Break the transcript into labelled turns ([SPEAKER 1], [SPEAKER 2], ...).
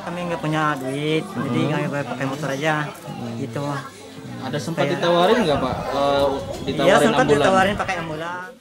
[SPEAKER 1] kami nggak punya duit, jadi kami pakai motor aja. Gitu.
[SPEAKER 2] Ada sempat ditawarin nggak Pak?
[SPEAKER 1] Iya, sempat
[SPEAKER 2] ambulan?
[SPEAKER 1] ditawarin pakai ambulan.